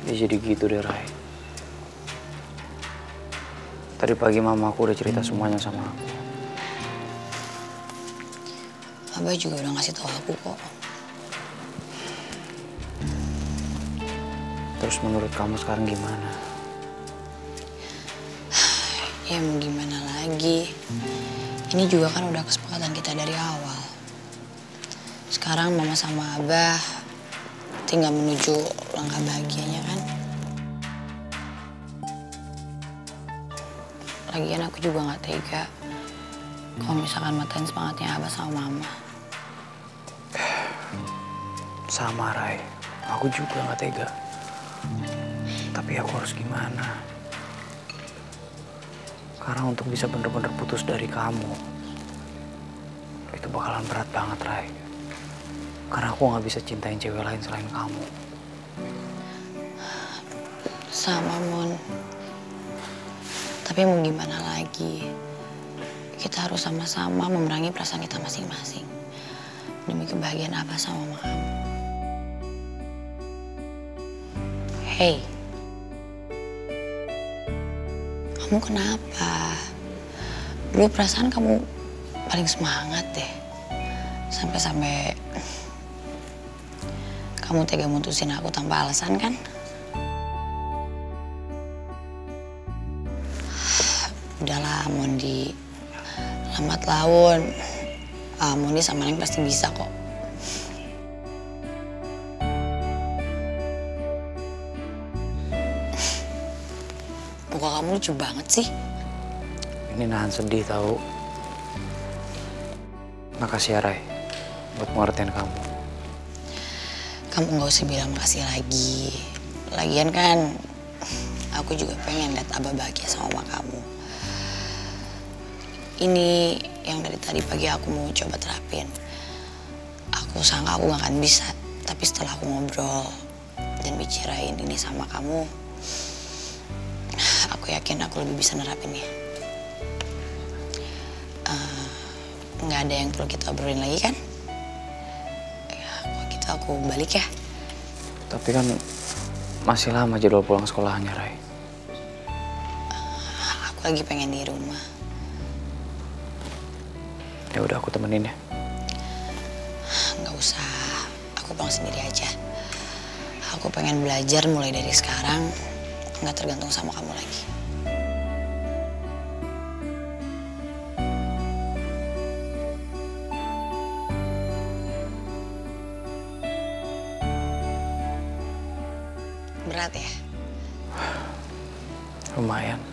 Dia jadi gitu deh, Rai. Tadi pagi mama aku udah cerita semuanya sama aku. Abah juga udah ngasih tahu aku kok. Terus menurut kamu sekarang gimana? Ya mau gimana lagi. Ini juga kan udah kesepakatan kita dari awal. Sekarang mama sama abah tinggal menuju langkah bahagianya kan. Lagian aku juga gak tega kalau misalkan matain semangatnya abah sama mama. Sama, Rai. Aku juga gak tega. Tapi aku harus gimana? Karena untuk bisa bener-bener putus dari kamu, itu bakalan berat banget, Rai. Karena aku gak bisa cintain cewek lain selain kamu. Sama, Mon. Tapi mau gimana lagi? Kita harus sama-sama memerangi perasaan kita masing-masing. Demi kebahagiaan abah sama mama kamu. Hey. Kamu kenapa? Dulu perasaan kamu paling semangat deh. Sampai-sampai kamu tega mutusin aku tanpa alasan kan? Udahlah Mondi, lambat laun. Mondi sama Neng pasti bisa kok. Muka kamu lucu banget sih. Ini nahan sedih tahu. Makasih ya, Rai, buat pengertian kamu. Kamu gak usah bilang makasih lagi. Lagian kan aku juga pengen lihat abah bahagia sama mama kamu. Ini yang dari tadi pagi aku mau coba terapin. Aku sangka aku gak akan bisa. Tapi setelah aku ngobrol dan bicarain ini sama kamu, aku yakin aku lebih bisa nerapinnya. Nggak ada yang perlu kita obrolin lagi kan? Ya, kalau gitu aku balik ya. Tapi kan masih lama jadwal pulang sekolahnya, Rai. Aku lagi pengen di rumah. Ya udah, aku temenin ya. Nggak usah, aku pulang sendiri aja. Aku pengen belajar mulai dari sekarang, nggak tergantung sama kamu lagi. Berat ya? Lumayan.